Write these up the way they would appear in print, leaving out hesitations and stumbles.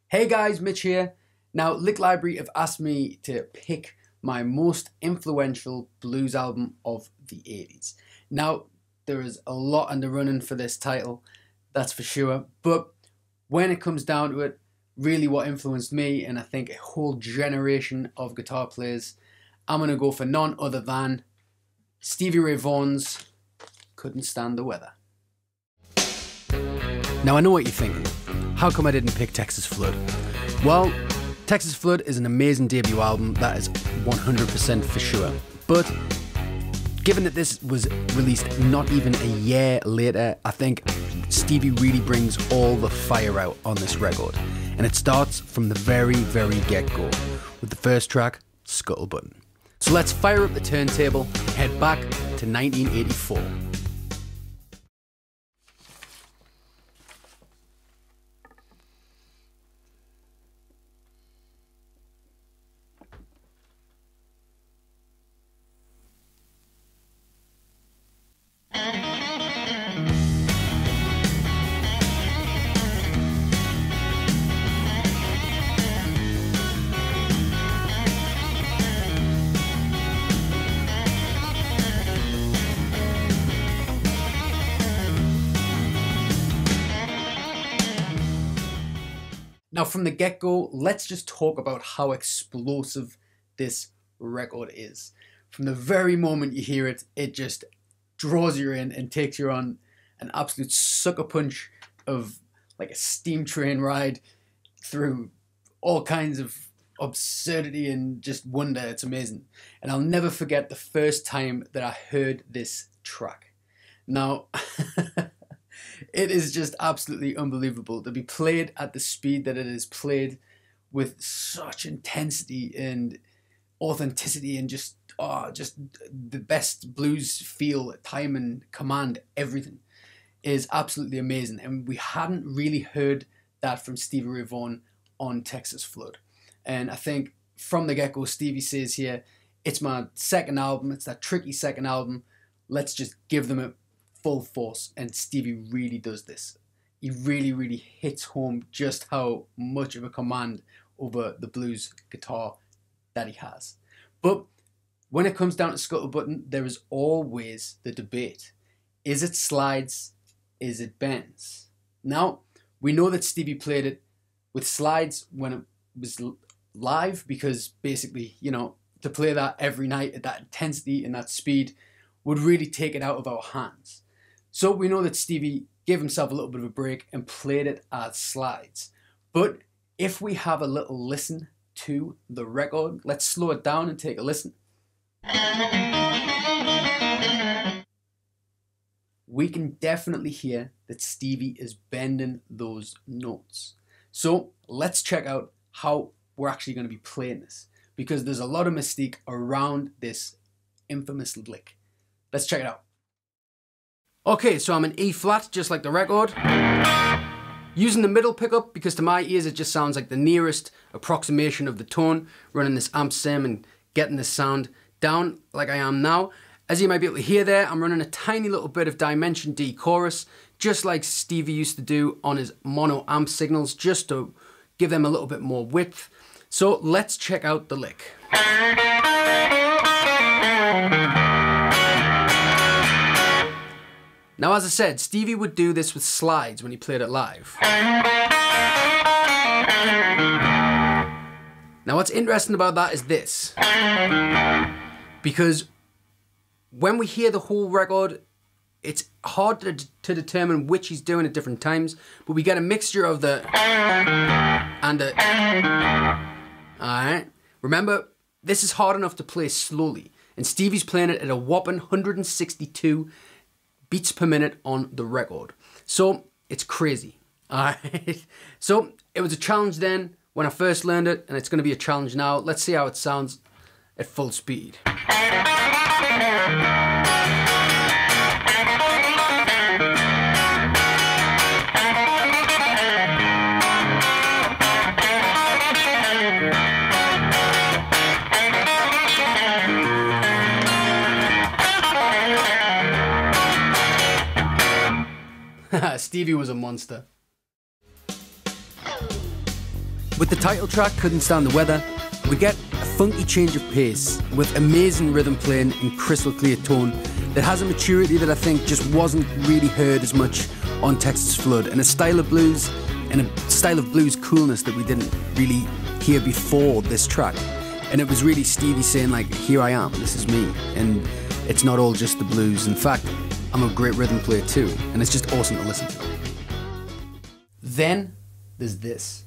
Hey guys, Mitch here. Now, Lick Library have asked me to pick my most influential blues album of the 80s. Now, there is a lot in the running for this title, that's for sure. But when it comes down to it, really what influenced me, and I think a whole generation of guitar players, I'm going to go for none other than Stevie Ray Vaughan's Couldn't Stand the Weather. Now, I know what you're thinking. How come I didn't pick Texas Flood? Well, Texas Flood is an amazing debut album, that is 100% for sure. But given that this was released not even a year later, I think Stevie really brings all the fire out on this record. And it starts from the very, very get-go with the first track, Scuttle Button. So let's fire up the turntable and head back to 1984. Now, from the get-go, let's just talk about how explosive this record is. From the very moment you hear it, it just draws you in and takes you on an absolute sucker punch of like a steam train ride through all kinds of absurdity and just wonder. It's amazing. And I'll never forget the first time that I heard this track. Now, it is just absolutely unbelievable to be played at the speed that it is played, with such intensity and authenticity and just the best blues feel, time and command. Everything is absolutely amazing, and we hadn't really heard that from Stevie Ray Vaughan on Texas Flood. And I think from the get-go, Stevie says here, it's my second album, it's that tricky second album, let's just give them a full force. And Stevie really does this. He really hits home just how much of a command over the blues guitar that he has. But when it comes down to Scuttle Button, there is always the debate. Is it slides? Is it bends? Now, we know that Stevie played it with slides when it was live, because basically, you know, to play that every night at that intensity and that speed would really take it out of our hands. So we know that Stevie gave himself a little bit of a break and played it as slides. But if we have a little listen to the record, let's slow it down and take a listen. We can definitely hear that Stevie is bending those notes. So let's check out how we're actually going to be playing this, because there's a lot of mystique around this infamous lick. Let's check it out. Okay, so I'm in E flat, just like the record. Using the middle pickup, because to my ears it just sounds like the nearest approximation of the tone, running this amp sim and getting the sound down like I am now. As you might be able to hear there, I'm running a tiny little bit of Dimension D chorus, just like Stevie used to do on his mono amp signals, just to give them a little bit more width. So let's check out the lick. Now, as I said, Stevie would do this with slides when he played it live. Now, what's interesting about that is this. Because when we hear the whole record, it's hard to determine which he's doing at different times, but we get a mixture of the and the. Alright? Remember, this is hard enough to play slowly, and Stevie's playing it at a whopping 162 beats per minute on the record. So it's crazy. Alright. So it was a challenge then when I first learned it, and it's going to be a challenge now. Let's see how it sounds at full speed. Stevie was a monster. With the title track, Couldn't Stand the Weather, we get a funky change of pace with amazing rhythm playing in crystal clear tone that has a maturity that I think just wasn't really heard as much on Texas Flood, and a style of blues coolness that we didn't really hear before this track. And it was really Stevie saying, like, here I am, this is me, and it's not all just the blues. In fact, I'm a great rhythm player too, and it's just awesome to listen to. Then there's this.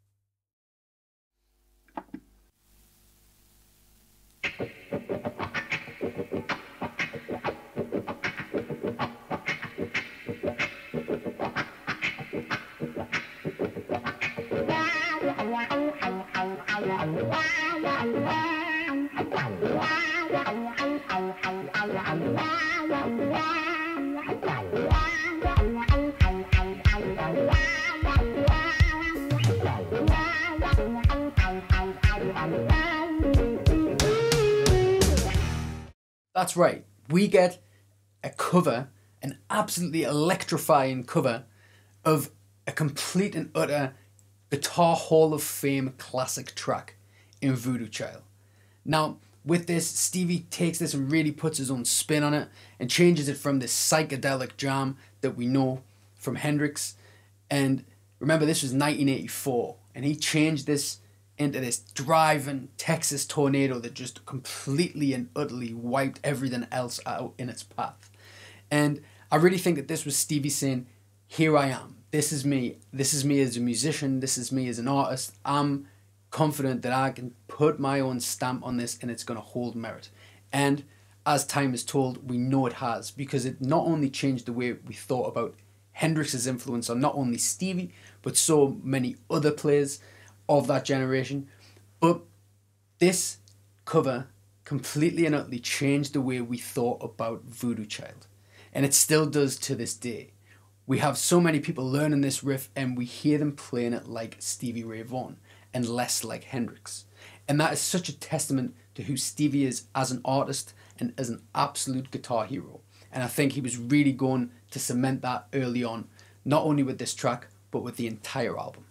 That's right, we get a cover, an absolutely electrifying cover of a complete and utter Guitar Hall of Fame classic track in Voodoo Child. Now, with this, Stevie takes this and really puts his own spin on it and changes it from this psychedelic jam that we know from Hendrix. And remember, this was 1984, and he changed this into this driving Texas tornado that just completely and utterly wiped everything else out in its path. And I really think that this was Stevie saying, here I am, this is me as a musician, this is me as an artist. I'm confident that I can put my own stamp on this and it's going to hold merit. And as time is told, we know it has, because it not only changed the way we thought about Hendrix's influence on not only Stevie, but so many other players of that generation. But this cover completely and utterly changed the way we thought about Voodoo Child. And it still does to this day. We have so many people learning this riff and we hear them playing it like Stevie Ray Vaughan and less like Hendrix. And that is such a testament to who Stevie is as an artist and as an absolute guitar hero. And I think he was really going to cement that early on, not only with this track, but with the entire album.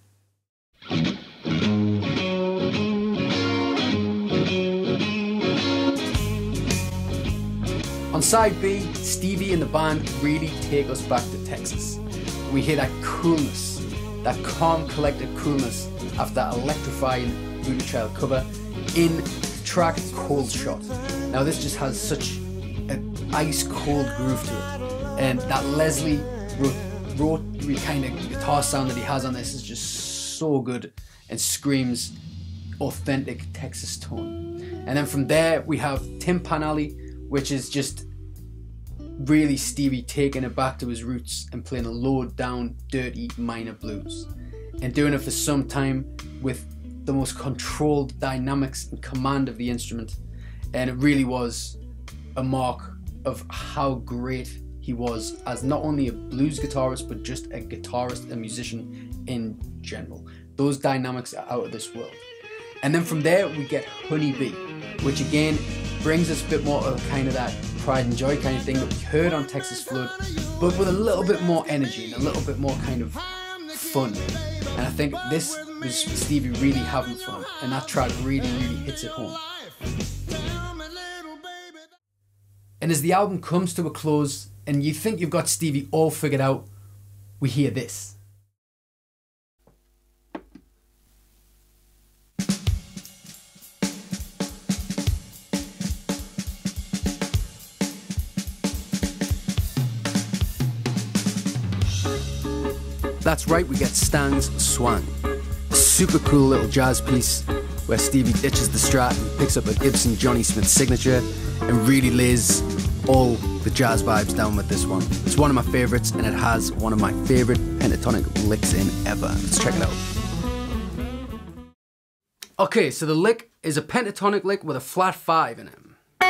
On side B, Stevie and the band really take us back to Texas. We hear that coolness, that calm, collected coolness after that electrifying Voodoo Child cover in the track Cold Shot. Now this just has such an ice cold groove to it, and that Leslie rotary kind of guitar sound that he has on this is just so good and screams authentic Texas tone. And then from there we have Tim Panelli, which is just really Stevie taking it back to his roots and playing a low down, dirty minor blues, and doing it for some time with the most controlled dynamics and command of the instrument. And it really was a mark of how great he was as not only a blues guitarist, but just a guitarist, a musician in general. Those dynamics are out of this world. And then from there we get Honey Bee, which again brings us a bit more of kind of that pride and joy kind of thing that we heard on Texas Flood, but with a little bit more energy and a little bit more kind of fun. And I think this was Stevie really having fun, and that track really hits it home. And as the album comes to a close and you think you've got Stevie all figured out, we hear this. That's right, we get Stang's Swang. A super cool little jazz piece where Stevie ditches the Strat and picks up a Gibson Johnny Smith signature and really lays all the jazz vibes down with this one. It's one of my favourites, and it has one of my favourite pentatonic licks in ever. Let's check it out. Okay, so the lick is a pentatonic lick with a flat 5 in it.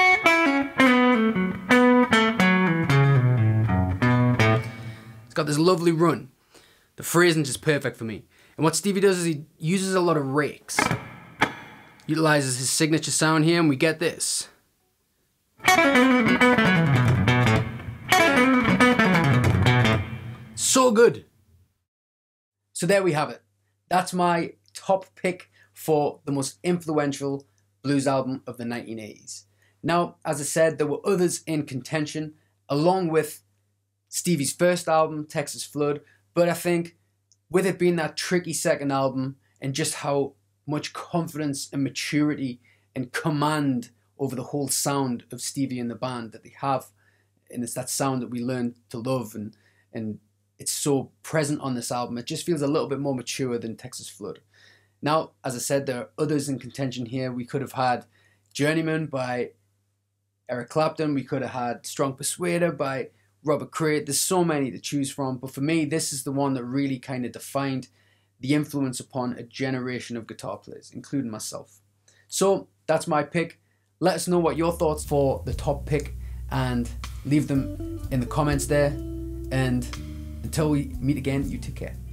It's got this lovely run. The phrasing is just perfect for me. And what Stevie does is he uses a lot of rakes. Utilizes his signature sound here, and we get this. So good. So there we have it. That's my top pick for the most influential blues album of the 1980s. Now, as I said, there were others in contention, along with Stevie's first album, Texas Flood, but I think with it being that tricky second album and just how much confidence and maturity and command over the whole sound of Stevie and the band that they have, and it's that sound that we learned to love, and it's so present on this album, it just feels a little bit more mature than Texas Flood. Now, as I said, there are others in contention here. We could have had Journeyman by Eric Clapton. We could have had Strong Persuader by Robert Cray. There's so many to choose from, but for me, this is the one that really kind of defined the influence upon a generation of guitar players, including myself. So that's my pick. Let us know what your thoughts for the top pick and leave them in the comments there. And until we meet again, you take care.